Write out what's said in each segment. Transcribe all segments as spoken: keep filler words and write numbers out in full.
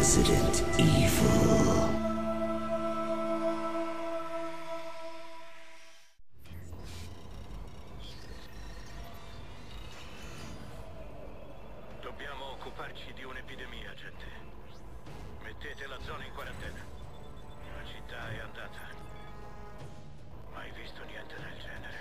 Resident Evil. Dobbiamo occuparci di un'epidemia, gente. Mettete la zona in quarantena. La città è andata. Mai visto niente del genere.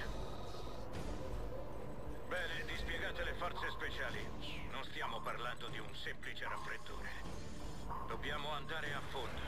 Bene, dispiegate le forze speciali. Non stiamo parlando di un semplice raffreddore. Dobbiamo andare a fondo.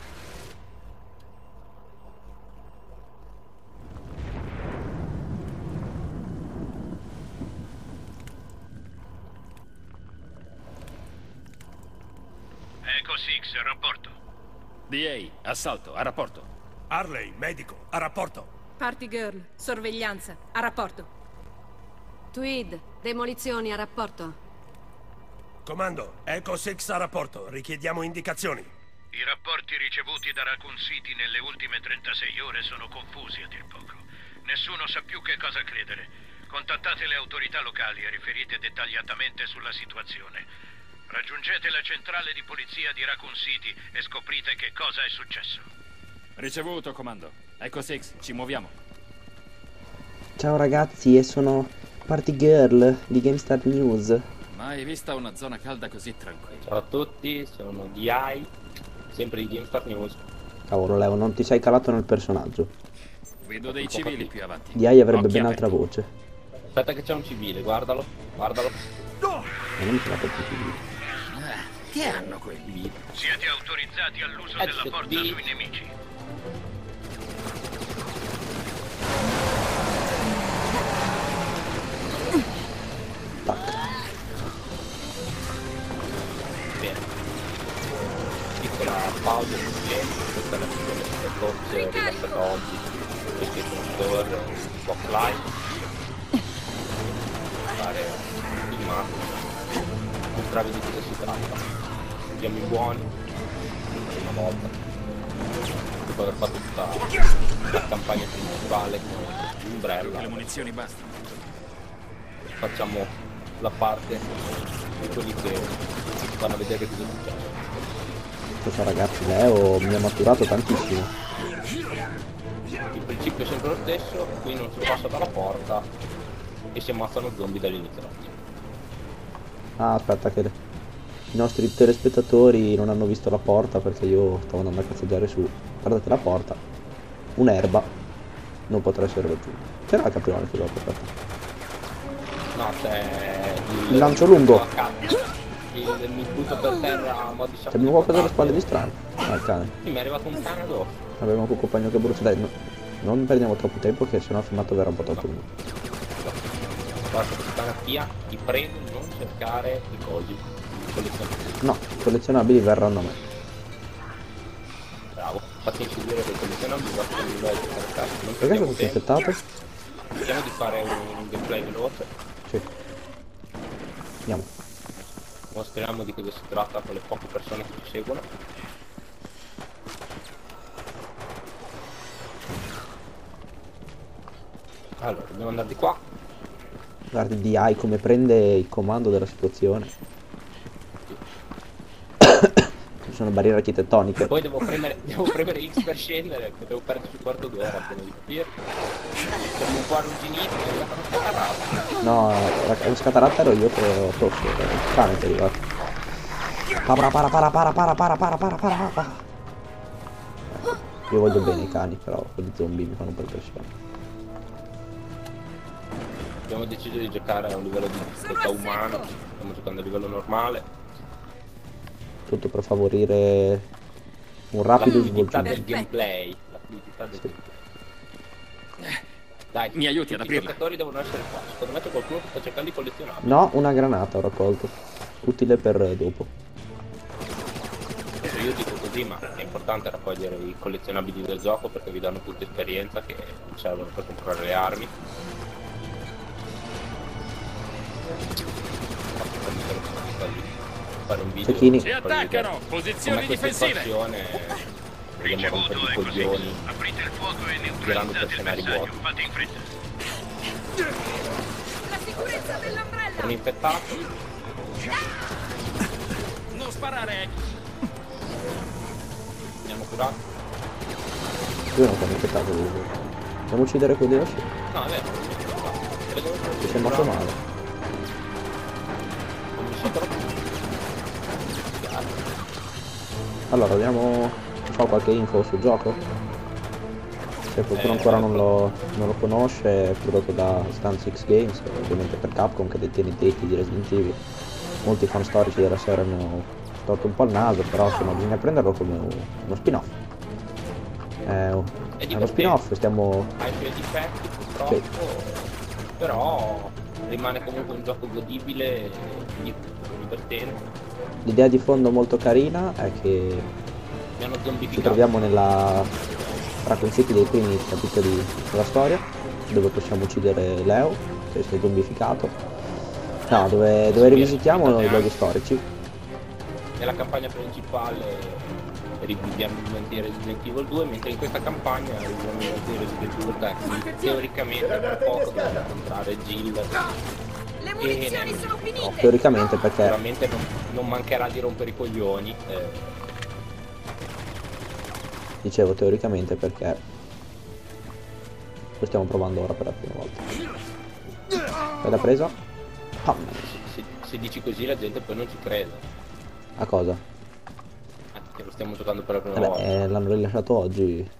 Echo sei, rapporto. D A, assalto, a rapporto. Harley, medico, a rapporto. Party Girl, sorveglianza, a rapporto. Tweed, demolizioni, a rapporto. Comando, Echo sei a rapporto. Richiediamo indicazioni. I rapporti ricevuti da Raccoon City nelle ultime trentasei ore sono confusi a dir poco. Nessuno sa più che cosa credere. Contattate le autorità locali e riferite dettagliatamente sulla situazione. Raggiungete la centrale di polizia di Raccoon City e scoprite che cosa è successo. Ricevuto, comando. Echo sei, ci muoviamo. Ciao ragazzi, e sono Party Girl di GameStar News. Mai vista una zona calda così tranquilla. Ciao a tutti, sono D I, sempre di GameStar News. Cavolo Leo, non ti sei calato nel personaggio. Vedo dei civili più avanti. D I avrebbe Occhi ben aperti. altra voce. Aspetta che c'è un civile, guardalo, guardalo. Ma non mi sono capito civili. Ah, che hanno quelli? Siete autorizzati all'uso Eh, della sì. forza sui nemici. Tac. Bene. Piccola pausa, questa è la situazione forse rilasciata oggi, perché il Box Live. Fare il massimo, mostrare di cosa si tratta. Siamo i buoni, prima volta. Dopo aver fatto tutta la campagna principale con Umbrella, Le munizioni bastano. facciamo la parte di quelli che vanno a vedere cosa è successo. Cosa ragazzi, Leo mi ha maturato tantissimo. Il principio è sempre lo stesso, qui non si passa dalla porta e si ammazzano zombie dall'inizio alla fine. Ah, aspetta che i nostri telespettatori non hanno visto la porta perché io stavo andando a cazzeggiare su. Guardate la porta. Un'erba non potrà essere raggiunta. C'era la capriole che dopo, aspetta. No, c'è il, Il lancio lungo. Il, mi butto per terra a mo' di C'è abbiamo qualcosa alle spalle di strano. Ah, il cane. Sì, mi è arrivato un cane addosso. Avevamo un compagno che brucia. Dai, no, non perdiamo troppo tempo che sennò il filmato verrà un po' troppo lungo. Guarda, stamattina ti prego di non cercare i cosi. i collezionabili. No, i collezionabili verranno a me. Bravo. Fatti inseguire dei collezionabili, guarda che non vai a giocare a casa. Non Perché perdiamo sono tutti tempo. infettato? Cerchiamo di fare un gameplay veloce. Sì. Andiamo. Mostriamo di cosa si tratta con le poche persone che ci seguono. Allora, dobbiamo andare di qua. Guardi D I come prende il comando della situazione. Ci sono barriere architettoniche. Poi devo premere, devo premere X per scendere, che devo perdere un quarto d'ora appena di capire. Devo un po' arrugginito, è arrivata una scatarrata. No, la, la scataratta ero io che ho tosso. Il cane che è arrivato. Para para para para para para para para para para. Io voglio bene i cani, però quelli zombie mi fanno un po' impressione. Abbiamo deciso di giocare a un livello di difficoltà umano, stiamo giocando a livello normale. Tutto per favorire un rapido La fluidità svolgimento. del gameplay. La fluidità del Sì. gameplay. Dai, Mi aiuti ad tutti aprirla. i giocatori devono essere qua. Secondo me c'è qualcuno che sta cercando di collezionare. No, una granata ho raccolto. Utile per dopo. Adesso io dico così, ma è importante raccogliere i collezionabili del gioco perché vi danno tutta esperienza che servono per comprare le armi. Fare un video. Cecchini. Si attaccano! Posizioni difensive! Vogliamo rompere i coglioni Aprite il fuoco e girando neutralizzate per il scenari bersaglio. vuoti. Fate in fretta. La sicurezza dell'ombrella! Sono infettato. Non sparare! Mi hanno curato. Io non ho niente caso di Dobbiamo uccidere quelli da su. No, è vero. Credevo che Ci sei morto male. Non mi so troppo. Allora, vediamo se fa qualche info sul gioco. Se qualcuno Eh, ancora non lo, non lo conosce, è prodotto da Stance X Games, ovviamente per Capcom, che detiene i diritti di Resident Evil. Molti fan storici della serie hanno storto un po' il naso, però insomma bisogna prenderlo come un- uno spin-off. È, un- È è uno spin-off, stiamo... Ha i suoi difetti purtroppo, però rimane comunque un gioco godibile e di- divertente. L'idea di fondo molto carina è che Mi hanno ci zombificato. troviamo nella Raccoon City dei primi capitoli della storia, dove possiamo uccidere Leo, che si è zombificato. No, dove, dove rivisitiamo i luoghi storici. Nella campagna principale riviviamo i momenti di Resident Evil due, mentre in questa campagna riviviamo i momenti di Resident Evil tre. Quindi teoricamente tra poco dobbiamo incontrare Jill. Le munizioni sono No, finite! Teoricamente perché sicuramente non, non mancherà di rompere i coglioni. eh, dicevo teoricamente perché lo stiamo provando ora per la prima volta. Fai la presa? Ah, se, se dici così la gente poi non ci crede. a cosa? eh, Che lo stiamo giocando per la prima Vabbè, volta. eh, l'hanno rilasciato oggi.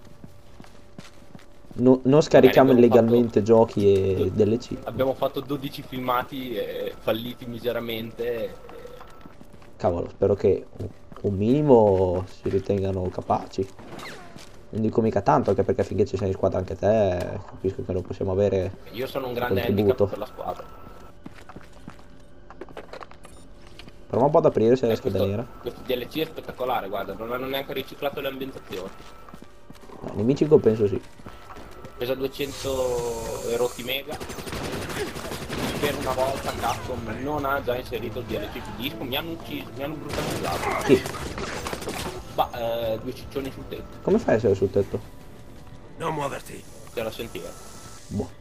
No- non scarichiamo abbiamo illegalmente fatto- giochi e D L C. Abbiamo fatto dodici filmati eh, falliti miseramente. eh, Cavolo, spero che un- un minimo si ritengano capaci. Non dico mica tanto, anche perché finché ci sei in squadra anche te, capisco che non possiamo avere Io sono un grande contributo. handicap per la squadra. Proviamo un po' ad aprire se è la Eh, scheda questo, nera. questo D L C è spettacolare, guarda, non hanno neanche riciclato le ambientazioni. No, Nemichico penso sì. Pesa duecento e rotti mega. Per una volta Capcom non ha già inserito il D L C su disco, mi hanno ucciso, mi hanno brutalmente. Chi? Ma eh, due ciccioni sul tetto, Come fai a essere sul tetto? Non muoverti. c'era a sentire. Boh.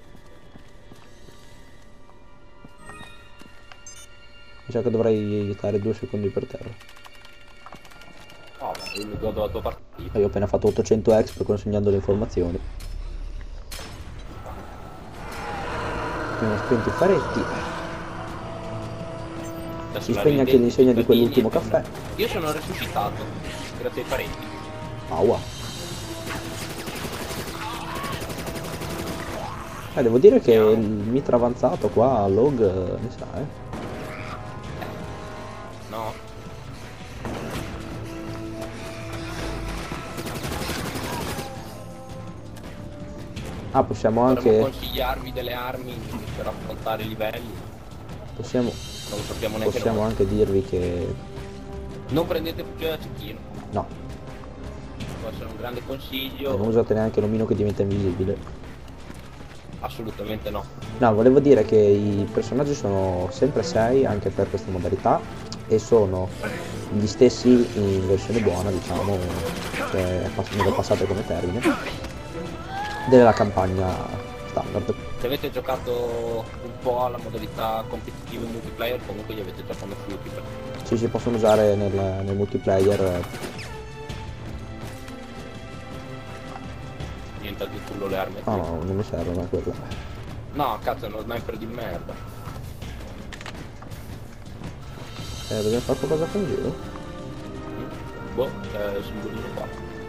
Mi sa che dovrei stare due secondi per terra. Oh, ma io mi godo la tua partita. Io ho appena fatto ottocento exp consegnando le informazioni. Abbiamo spento i faretti. Adesso Si la spegne anche rivedi, l'insegna di i quell'ultimo cittadini, caffè. Io sono resuscitato, grazie ai parenti. Aua. Eh, devo dire che il mitra avanzato qua, log, eh, ne sa, eh. No? Ah, possiamo Dovremmo anche... consigliarvi delle armi per affrontare i livelli. Possiamo, Non lo sappiamo neanche possiamo noi. anche dirvi che... Non prendete fucile da cecchino. No, Può essere un grande consiglio. non usate neanche l'omino che diventa invisibile. Assolutamente no. No, volevo dire che i personaggi sono sempre sei anche per questa modalità e sono gli stessi in versione buona, diciamo, che è pass- me lo passate come termine, della campagna standard. Se avete giocato un po' alla modalità competitiva in multiplayer, comunque li avete già conosciuti. perché Ci si possono usare nel, nel multiplayer. Niente al di culo le armi. No, no, non mi servono quella. No, cazzo, è uno sniper di merda. Eh, dobbiamo fare qualcosa con il giro? Boh, c'è il simbolino qua.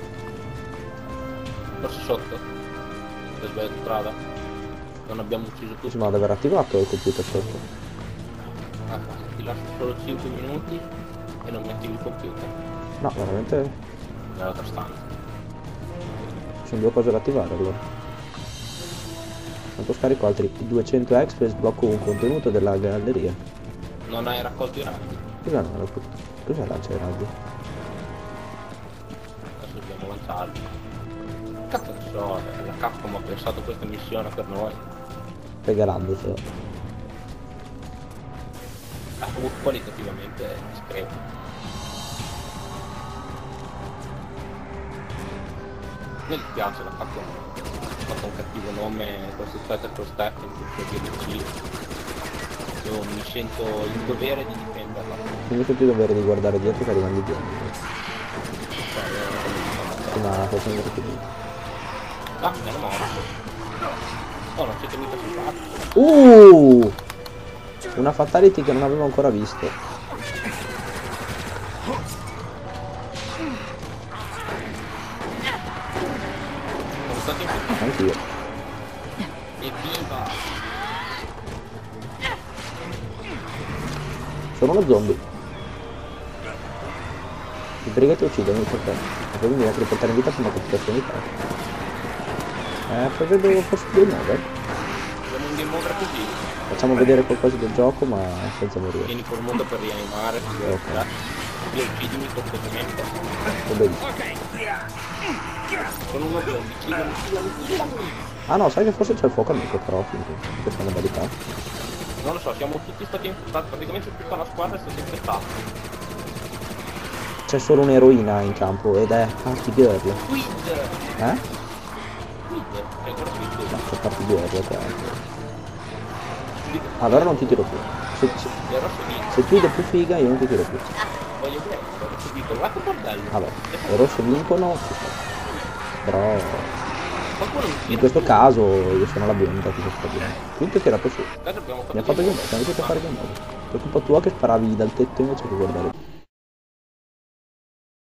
Forse sotto. Ho sbagliato strada. Non abbiamo ucciso Sì, tutti. ma deve aver attivato il computer sotto. Ah, ti lascio solo cinque minuti e non metti il computer No, veramente nell'altra stanza. sono due cose da attivare allora. Quanto scarico altri duecento exp e sblocco un contenuto della galleria. Non hai raccolto i razzi. Cosa non era? Cos'è lancia i razzi? Adesso dobbiamo lanciarli. Cazzo ne so, eh, la Capcom ha pensato questa missione per noi. Regalandosela. Ah, comunque qualitativamente è discreto. A me dispiace, la Capcom ha fatto un cattivo nome con Street Fighter Cross Tag in questo D L C. Io mi sento il dovere di difenderla. Non mi sento il dovere di guardare dietro che arrivano di dietro. Cioè, io non lo dico, ma facciamo vedere che vinto. Ah, meno male. Oh, non siete mica simpatici. Uh! Una fatality che non avevo ancora visto. Sono stati infettati. Anch'io. Evviva! Sono uno zombie. Il brigate uccidono perché? E poi mi metto a riportare in vita per una computazione di te. Eh, prevedo forse dei nove. Abbiamo un game over così. Facciamo vedere qualcosa del gioco ma senza morire. Vieni col mondo per rianimare. Ok. Io uccidimi completamente. Va benissimo. Sono uno zombie. Uccidimi, uccidimi, uccidimi. Ah no, sai che forse c'è il fuoco amico però, quindi questa è una modalità. Non lo so, siamo tutti stati infettati. Praticamente tutta la squadra è stata infettata. C'è solo un'eroina in campo ed è Party Girl. Quid! Eh? Quid! È ancora Quid. No, c'è Party Girl tra l'altro. Allora non ti tiro più. Se, se, Il rosso vince. se tu sei più figa io non ti tiro più. Voglio vedere. Ti dico, guarda che bordello. Vabbè, i rossi vincono, ci sta. Però Qualcuno mi in tira. questo caso io sono la bionda che sta bene. Quinto è tirato su. Adesso abbiamo Mi ha fatto game over, siamo riusciti a fare game over. Per colpa tua che sparavi dal tetto invece che guardare.